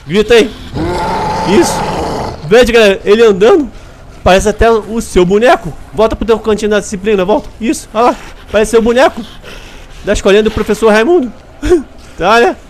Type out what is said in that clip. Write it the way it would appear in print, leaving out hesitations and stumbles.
Grita aí. Isso. Veja, galera, ele andando. Parece até o seu boneco. Volta pro teu cantinho da disciplina, volta. Isso, olha lá. Parece seu boneco da escolinha do professor Raimundo. Tá, né?